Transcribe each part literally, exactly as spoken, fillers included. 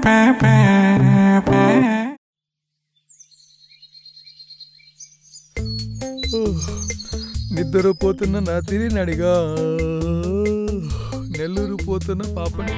నిద్రపోతున్న నా తిరినడిగా నెల్లూరు పోతున్న పాపని.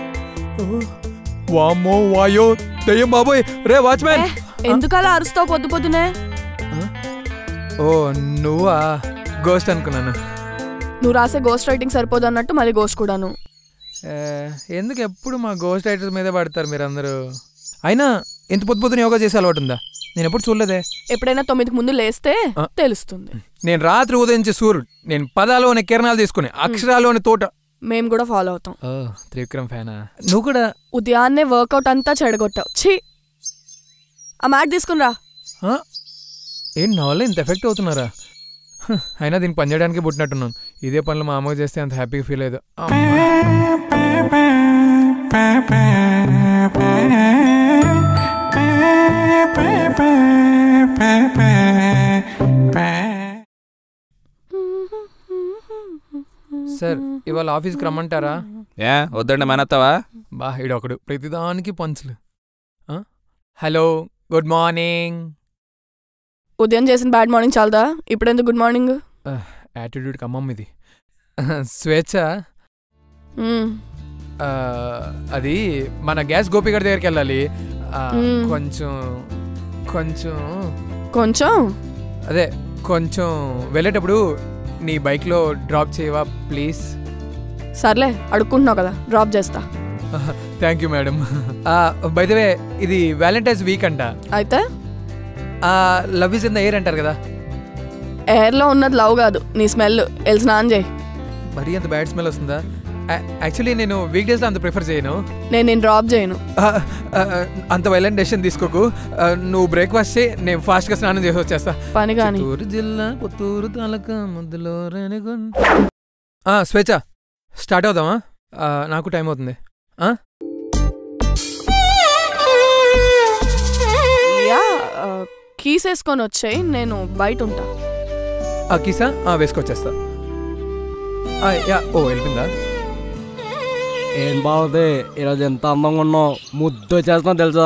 వామ్మో వాయో దయ్యం బాబోయ్. రే వాచ్మెన్, ఎందుకలా అరుస్తావు పొద్దు పొద్దునే? ఓ నువ్వా? గోస్ట్ అనుకున్నాను. నువ్వు రాసే గోస్ట్ రైటింగ్ సరిపోదు అన్నట్టు మళ్ళీ గోస్ట్ కూడాను. ఎందుకు ఎప్పుడు మా గోస్ట్ రైటర్స్ మీద పడతారు మీరందరూ? అయినా ఎంత పొద్దు పొద్దున యోగా చేసే అలవాటు ఉందా? నేను ఎప్పుడు చూడలేదే. ఎప్పుడైనా తొమ్మిదికి ముందు లేస్తే తెలుస్తుంది. నేను రాత్రి ఉదయించే సూర్యుడు. నేను పదాలోని కిరణాలు తీసుకుని అక్షరాలోని తోట. మేము కూడా ఫాలో అవుతాం. త్రివిక్రమ్ ఫ్యానా నువ్వు కూడా? ఉదయాన్నే వర్కౌట్ అంతా చెడగొట్టావు. ఛీ, ఆ మ్యాట్ తీసుకుని రా. ఏంటి నా వల్ల ఇంత ఎఫెక్ట్ అవుతున్నారా? అయినా దీన్ని పని చేయడానికి పుట్టినట్టున్నాను. ఇదే పనులు మా అమ్మకి చేస్తే అంత హ్యాపీగా ఫీల్ అయ్యేది. సార్ ఇవాళ ఆఫీస్కి రమ్మంటారా? ఏ వద్దండి మనత్తావా? బా ఈడొకడు ప్రతిదానికి పంచులు. Hello good morning. ఉదయం చేసిన బ్యాడ్ మార్నింగ్ చాలదా? ఇప్పుడెందుకు గుడ్ మార్నింగ్? యాటిట్యూడ్కి అమ్మమ్మ ఇది. స్వేచ్ఛ అది మన గ్యాస్ గోపి గారి దగ్గరికి వెళ్ళాలి. కొంచెం కొంచెం కొంచెం అదే కొంచెం వెళ్ళేటప్పుడు నీ బైక్లో డ్రాప్ చేయవా ప్లీజ్? సర్లే, అడుక్కుంటున్నావు కదా, డ్రాప్ చేస్తా. Thank you madam. By the way ఇది వ్యాలంటైన్స్ వీక్ అంట. అయితే love is in the air అంటారు కదా. ఎయిర్లో ఉన్నది లవ్ కాదు, నీ స్మెల్. వెళ్ళి స్నానం చేయి. మరీ అంత బ్యాడ్ స్మెల్ వస్తుందా? యాక్చువల్లీ నేను వీక్ డేస్లో అంత ప్రిఫర్ చేయను. నేను నేను డ్రాప్ చేయను. అంత వైలెంట్ డెసిషన్ తీసుకోకు. నువ్వు బ్రేక్ఫాస్ట్ చేయి, నేను ఫాస్ట్గా స్నానం చేసి వచ్చేస్తా. పని కానీ చిత్తూరు జిల్లా పుత్తూరు తాలూకా ముద్దులో రేణిగుంట. స్వేచ్ఛ స్టార్ట్ అవుదామా? నాకు టైం అవుతుంది. యా, కీస్ వేసుకొని వచ్చాయి, నేను బయట ఉంటా. ఆ కీసా వేసుకొచ్చేస్తా. యా ఓ వెళ్ళిందా? ఏం బాగుంది ఈరోజు, ఎంత అందంగా ఉన్నావు, ముద్దు వచ్చేస్తున్నావు తెలుసా?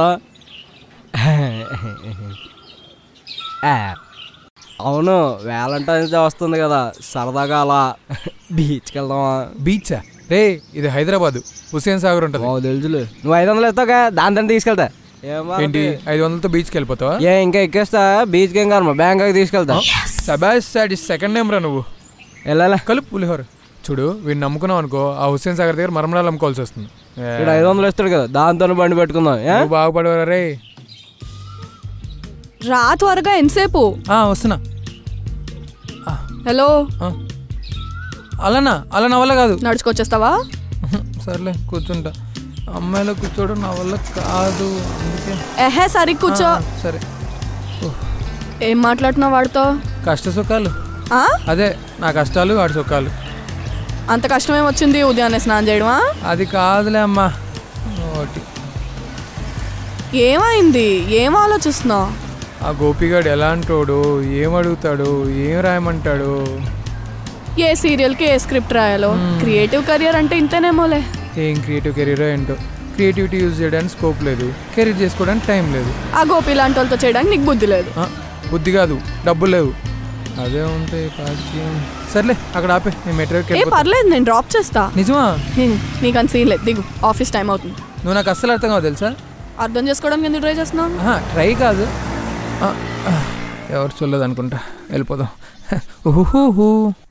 అవును, వ్యాలంటైన్స్ డే వస్తుంది కదా, సరదాగా అలా బీచ్కి వెళ్దామా? బీచా? రే ఇది హైదరాబాద్, హుస్సేన్ సాగర్ ఉంటుంది. తెలుసులే. నువ్వు ఐదు వందలు ఇస్తావుగా, దాని దాన్ని తీసుకెళ్తా. ఏంటి ఐదు వందలతో బీచ్కి వెళ్ళిపోతావా? ఏ ఇంకా ఎక్కేస్తా, బీచ్కి ఏం కాదు, బ్యాంకాక్ తీసుకెళ్తా. సబాష్, సెకండ్ నేమ్ రా నువ్వు. వెళ్ళాలా? కలుపు పులిహోర. చూడు వీడిని నమ్ముకున్నావు అనుకో, ఆ హుస్సేన్ సాగర్ దగ్గర మరమరాలు అమ్ముకోవాల్సి వస్తుంది. ఇక్కడ ఐదు వందలు ఇస్తాడు కదా, దాంతో బండి పెట్టుకుందాం. బాగుపడవరా రే. రా త్వరగా, ఎంతసేపు? వస్తున్నా. హలో, అలానా? అలా నా వల్ల కాదు. నడుచుకొచ్చేస్తావా? సర్లే కూర్చుంటా. అమ్మాయిలో కూర్చోవడం నా వల్ల కాదు, అందుకే. ఎహే సరి కూర్చో. సరే. ఏం మాట్లాడుతున్నావు వాడితో? కష్ట సుఖాలు. అదే నా కష్టాలు, వాడి సుఖాలు. అంత కష్టం ఏమొచ్చింది ఉదయాన్నే స్నానం చేయడమా? అది కాదులే అమ్మా. ఒకటి ఏమైంది? ఏం ఆలోచిస్తున్నావు? ఆ గోపిగాడు ఎలాంటోడు, ఏం అడుగుతాడు, ఏం రాయమంటాడు, ఏ సీరియల్కి ఏ స్క్రిప్ట్ రాయాలో. క్రియేటివ్ కెరియర్ అంటే ఇంతేనేమోలే. ఏం క్రియేటివ్ కెరీర్ ఏంటో. క్రియేటివిటీ యూజ్ చేయడానికి స్కోప్ లేదు, కెరీర్ చేసుకోవడానికి టైం లేదు. ఆ గోపి లాంటి వాళ్ళతో చేయడానికి నీకు బుద్ధి లేదు. బుద్ధి కాదు, డబ్బులు లేవు. అదే ఉంటాయి. సర్లే అక్కడ ఆపే, నేను మెటీరియల్. ఏ పర్లేదు, నేను డ్రాప్ చేస్తా. నిజమా? నీకు అంత సీన్ లేదు, దిగు. ఆఫీస్ టైం అవుతుంది. నువ్వు నాకు అస్సలు అర్థం కావు తెలుసా? అర్థం చేసుకోవడానికి ఎందుకు ట్రై చేస్తున్నావు? ట్రై కాదు, ఎవరు చూడలేదు అనుకుంటా. వెళ్ళిపోదాం. ఊహూ.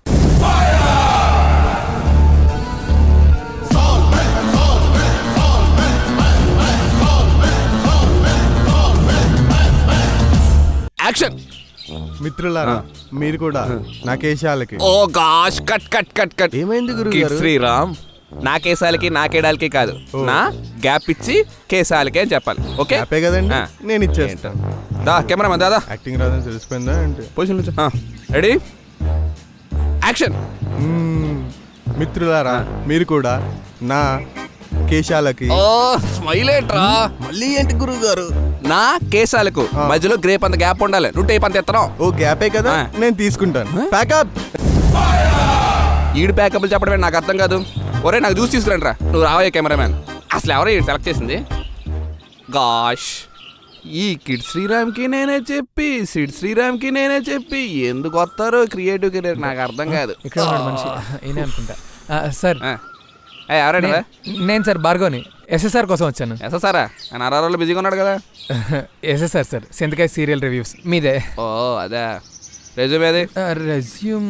యాక్షన్. మిత్రులారా, మీరు కూడా నా కేశాలకి. Oh gosh, cut cut cut cut. ఏమైంది గురుగారు? శ్రీరామ్, నా కేశాలకి నా కేడాలకి కాదు, నా గ్యాప్ ఇచ్చి కేశాలకి అని చెప్పాలి. ఓకే హ్యాపీ కదండి, నేను ఇచ్చేస్తాను. దా కెమెరామెన్ దాదా. యాక్టింగ్ రాదని తెలిసిపోయిందా అంటే? Position ready, action. మిత్రులారా, మీరు కూడా నా కేశాలకి. ఓ స్మైల్ ఏంట్రా? మళ్ళీ ఏంటి గురువు గారు? నా కేశాలకు మధ్యలో గ్రేప్ అంత గ్యాప్ ఉండాలి. నువ్వు టేప్ అంత ఎత్తనం. ఓ గ్యాపే కదా, నేను తీసుకుంటాను. ప్యాకప్. ఈడు ప్యాకప్లు చెప్పడమే నాకు అర్థం కాదు. ఒరే నాకు చూసి తీసుకురండి రా. నువ్వు రావయ్యే కెమెరామ్యాన్. అసలు ఎవరో సెలెక్ట్ చేసింది? గాష్ ఈ కిడ్ శ్రీరామ్కి నేనే చెప్పి సిడ్ శ్రీరామ్కి నేనే చెప్పి ఎందుకు వస్తారో క్రియేటివ్ కెరీర్ నాకు అర్థం కాదు. ఇక్కడ ఉన్నాడు మనిషి ఏనే అనుకుంటా. సార్ ఎవరండి? నేను సార్ భార్గవ్ని ఎస్ఎస్ఆర్ కోసం వచ్చాను. ఎస్ఎస్ఆరా ఆయన అరారోళ్ళు బిజీగా ఉన్నాడు కదా. ఎస్ఎస్ఆర్ సార్ సింతకాయ సీరియల్ రివ్యూస్ మీదే. ఓ అదే రెజ్యూమ్ ఏది? రెజ్యూమ్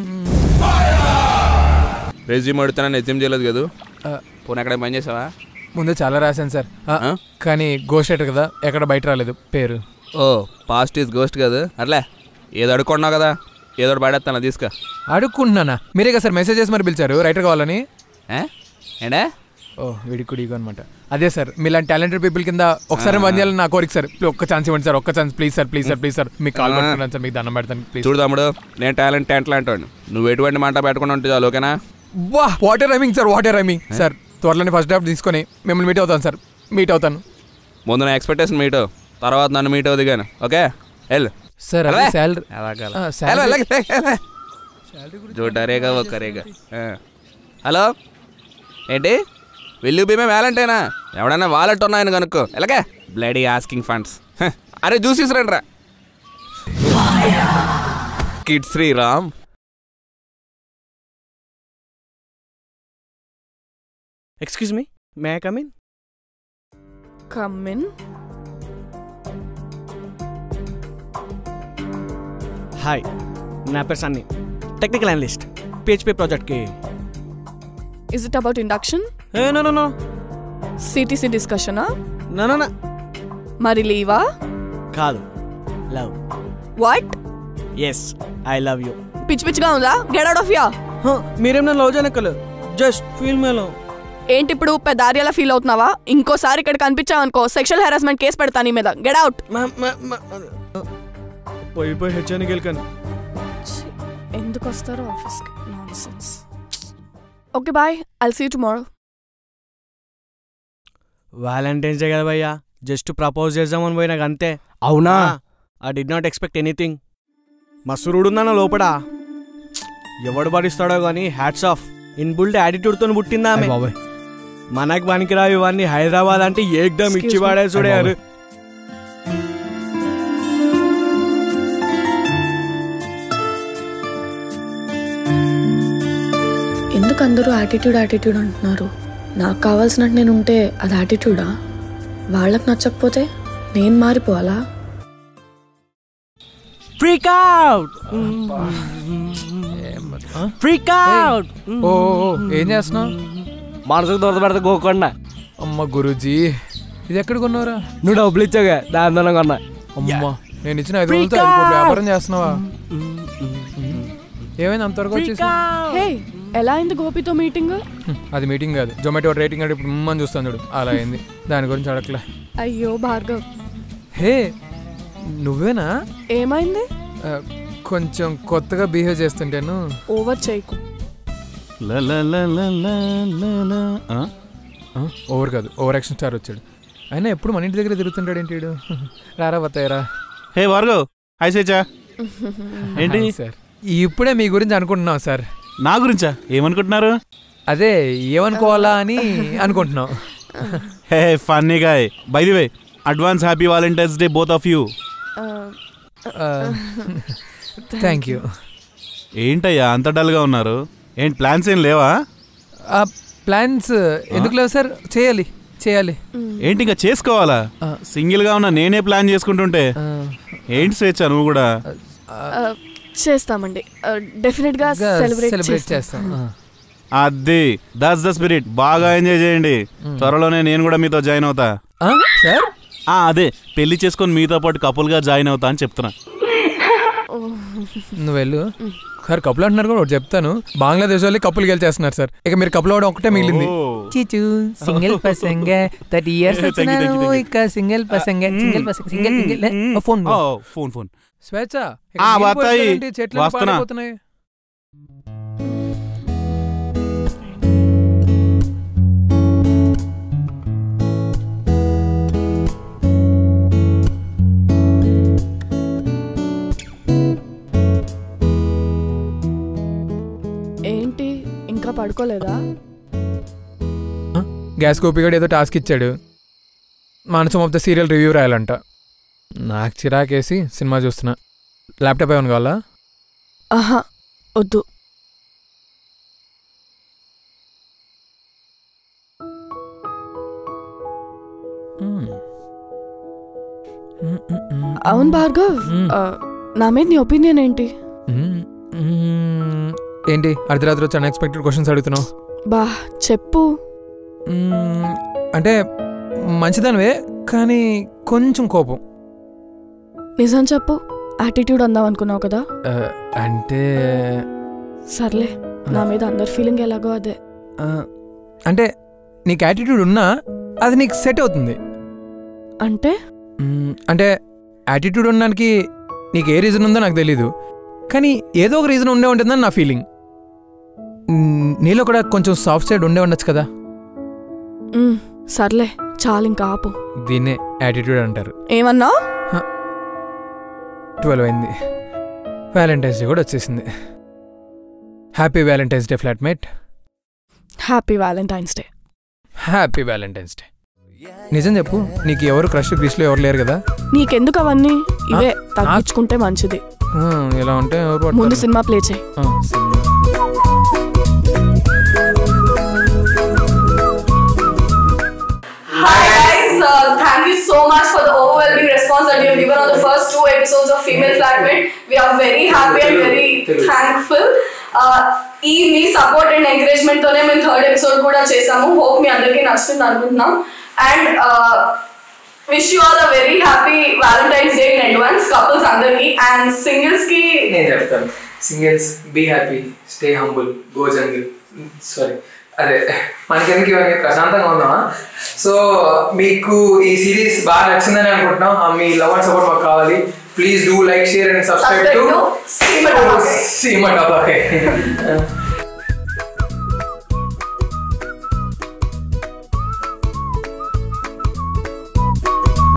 రెజ్యూమ్ అడుగుతాను రెజ్యూమ్ చేయలేదు కదా. పోనీ ఎక్కడ పని చేసావా? ముందు చాలా రాశాను సార్, కానీ గోస్ట్ రైటర్ కదా ఎక్కడ బయట రాలేదు పేరు. ఓ పాస్ట్ ఈజ్ గోస్ట్ కదా. అట్లే ఏదో అడుక్కున్నావు కదా, ఏదో పడేస్తాను తీసుకా. అడుక్కుంటున్నానా? మీరే కదా సార్ మెసేజ్ చేసి మరి పిలిచారు రైటర్ కావాలని. ఏంటే? ఓ విడికుడిగా అనమాట. అదే సార్ మీలాంటి టాలెంటెడ్ పీపుల్ కింద ఒకసారి పని చేయాలని నా కోరిక సార్. ఒక్క ఛాన్స్ ఇవ్వండి సార్, ఒక్క chance please sir, please sir, please sir. మీకు కాల్ పెట్టుకున్నాను సార్, మీకు దండం పెడతాను ప్లీజ్. చూడు తమ్ముడు, నేను టాలెంట్ టాలెంట్ లాంటి నువ్వు ఎటువంటి మాట పెట్టుకుని ఉంటే చాలు, ఓకేనా? వా water rhyming sir, water rhyming sir. త్వరలోనే ఫస్ట్ డ్రాఫ్ట్ తీసుకొని మిమ్మల్ని మీట్ అవుతాను సార్, మీట్ అవుతాను. ముందు నా ఎక్స్పెక్టేషన్ మీట్, తర్వాత నన్ను మీట్ అవుతుంది కానీ, ఓకే? వెళ్ళు సార్. అదే శాలరీ జోటారేగా ఒక్కరేగా. హలో ఏంటి విల్ యూ బీ మై వ్యాలంటైనా? ఎవడన్నా వాలెట్ ఉన్నాయని కనుక్కో. ఎలాగే బ్లడీ ఆస్కింగ్ ఫండ్స్. అరే జ్యూస్ తీసుకురండి రా. Kid Sriram. Excuse me, may I come in? Come in. Hi, నా పేరు సన్నీ, టెక్నికల్ అనలిస్ట్ పిహెచ్పి ప్రాజెక్ట్కి. Is it about induction? ఏ నో నో నో. సిటీసీ డిస్కషనా? No no no. మరి లీవా? కాదు, love. What? Yes, I love you. పిచ్చి పిచ్చిగా ఉందా? Get out of ya. మీరేం నన్ను లవ్ చేయనక్కర్లేదు, జస్ట్ ఫీల్ మై లవ్. ఏంటి ఇప్పుడు పెద్ద ఆర్యాలా ఫీల్ అవుతున్నావా? ఇంకోసారి ఇక్కడ కనిపించావనుకో సెక్షువల్ హెరాస్మెంట్ కేసు పెడతాను నీ మీద. Get out. పోయి పోయి హెచ్చానికి వెళ్ళాను. ఎందుకు వస్తారో ఆఫీస్కి? Nonsense. Okay boy, I'll see you tomorrow. Valentine's day కదా భయ్యా, జస్ట్ ప్రపోజ్ చేద్దామని పోయినాక అంతే. అవునా? I did not expect anything. మసురుడు ఉందన్న లోపల, ఎవడు భరిస్తాడో కానీ హ్యాట్స్ ఆఫ్. ఇన్బుల్డ్ యాటిట్యూడ్తో పుట్టిందా ఆమె. మనకు పనికిరావు ఇవన్నీ. హైదరాబాద్ అంటే ఏకదమ్ ఇచ్చి వాడే చూడారు. ఎందుకు అందరూ యాటిట్యూడ్ యాటిట్యూడ్ అంటున్నారు? నాకు కావాల్సినట్టు నేను ఉంటే అది యాటిట్యూడా? వాళ్ళకి నచ్చకపోతే నేను మారిపోవాలా? Freak out, freak out. ఓ ఏం చేస్తున్నావు? మనసుకు దొరకబెడతా గోకుండా. అమ్మ గురూజీ, ఇది ఎక్కడ కొన్నావురా? నువ్వు డబ్బులు ఇచ్చాగా, దాని దాని కొన్నా. అమ్మా, నేను ఇచ్చిన ఐదు వందలతో ఐదు కోట్ల వ్యాపారం చేస్తున్నావా? ఏమైంది అంతవరకు వచ్చేసి? హే, ఎలా అయింది గోపితో మీటింగ్? అది మీటింగ్ కాదు, జొమాటో రేటింగ్ అంటే ఇప్పుడు మమ్మల్ని చూస్తాను చూడు, అలా అయింది. దాని గురించి అడగలే. అయ్యో భార్గవ్. హే నువ్వేనా? ఏమైంది? కొంచెం కొత్తగా బిహేవ్ చేస్తుంటాను. ఓవర్ చేయకు. ఓవర్ కాదు, ఓవర్ యాక్షన్ స్టార్ వచ్చాడు. అయినా ఎప్పుడు మన ఇంటి దగ్గర తిరుగుతుంటాడు ఏంటి? రారా బతాయరా. హే భార్గవ్, హాయ్ సేచా. ఏంటి సార్, ఇప్పుడే మీ గురించి అనుకుంటున్నాం సార్. నా గురించా? ఏమనుకుంటున్నారు? అదే ఏమనుకోవాలా అని అనుకుంటున్నాం. Hey funny guy, by the way advance happy Valentine's day both of you. Thank you. ఏంటయ్యా అంత డల్గా ఉన్నారు? ఏంటి ప్లాన్స్ ఏం లేవా? ప్లాన్స్ ఎందుకు లేవు సార్? చేయాలి చేయాలి. ఏంటి ఇంకా చేసుకోవాలా? సింగిల్గా ఉన్నా నేనే ప్లాన్ చేసుకుంటుంటే ఏంటి స్వేచ్ఛ నువ్వు కూడా? చేస్తామండి, డెఫినెట్ గా సెలబ్రేట్ చేస్తాం. అది దట్స్ ద స్పిరిట్. బాగా ఎంజాయ్ చేయండి. త్వరలోనే నేను కూడా మీతో జాయిన్ అవుతా సార్. అదే పెళ్లి చేసుకొని మీతో పాటు కపుల్ గా జాయిన్ అవుతా అని చెప్తున్నా. నువ్వు వెళ్ళు సార్. కపుల్ అంటున్నారు కూడా ఒకటి చెప్తాను, బంగ్లాదేశ్ వాళ్ళు కపుల్ గెలిచేస్తున్నారు సార్. ఇక మీరు కపుల్ అవడం ఒకటే మిగిలింది. చీచు సింగిల్ పసంగ థర్టీ ఇయర్స్ ఇక సింగిల్ పసంగ సింగిల్ పసంగ single single phone phone phone స్వేచ్ఛ చెట్లు పారిపోతున్నాయి. ఏంటి ఇంకా పడుకోలేదా? గ్యాస్ కోపిగాడు ఏదో టాస్క్ ఇచ్చాడు, మానసం ఆఫ్ ద సీరియల్ రివ్యూ రాయాలంట. నాకు చిరాకేసి సినిమా చూస్తున్నా. ల్యాప్టాప్ ఏమైనా కావాలా? ఆహా వద్దు. అవును భార్గవ్, నా మీద నీ ఒపీనియన్ ఏంటి? ఏంటి అర్ధరాత్రి వచ్చి అన్ఎక్స్పెక్టెడ్ క్వశ్చన్స్ అడుగుతున్నావు? బా చెప్పు. అంటే మంచిదానివే, కానీ కొంచెం కోపం. నిజం చెప్పు. యాటిట్యూడ్ అందాం అనుకున్నావు కదా? అంటే సర్లే, నా మీద అందరి ఫీలింగ్ ఎలాగో అదే. అంటే నీకు యాటిట్యూడ్ ఉన్నా అది నీకు సెట్ అవుతుంది. అంటే అంటే యాటిట్యూడ్ ఉండడానికి నీకు ఏ రీజన్ ఉందో నాకు తెలీదు, కానీ ఏదో ఒక రీజన్ ఉండే ఉంటుందని నా ఫీలింగ్. నీలో కూడా కొంచెం సాఫ్ట్ సైడ్ ఉండే ఉండొచ్చు కదా. సర్లే చాలు, ఇంకా ఆపు. దీన్నే యాటిట్యూడ్ అంటారు. ఏమన్నా? ట్వెల్వ్ అయింది, వ్యాలంటైన్స్ డే కూడా వచ్చేసింది. Happy Valentine's day flatmate. Happy Valentine's day. Happy Valentine's day. నిజం చెప్పు, నీకు ఎవరు క్రష్ గ్రీస్లో ఎవరు లేరు కదా? నీకెందుకు అవన్నీ? ఇవే తగ్గించుకుంటే మంచిది. ఇలా ఉంటే ముందు సినిమా ప్లే చేయి. Hi guys, uh, thank you so much for the overwhelming response that you have given on the first two episodes of Female Flatmate. We are very happy and very thankful. ఈ మీ support and encouragement తోనే మేము third episode కూడా చేసాము. Hope మీ అందరికీ నచ్చుతుంది అనుకుంటున్నాం. And wish you all a very happy Valentine's day in advance couples అందరికి. And singles కి నేను చెప్తాను, singles be happy, stay humble, go jungle. Sorry, అదే మనకెందుకు ఇవన్నీ, ప్రశాంతంగా ఉందామా. సో మీకు ఈ సిరీస్ బాగా నచ్చిందని అనుకుంటున్నాం. మీ లవ్ అండ్ సపోర్ట్ మాకు కావాలి. Please do like, share and subscribe to Seema టపాకే.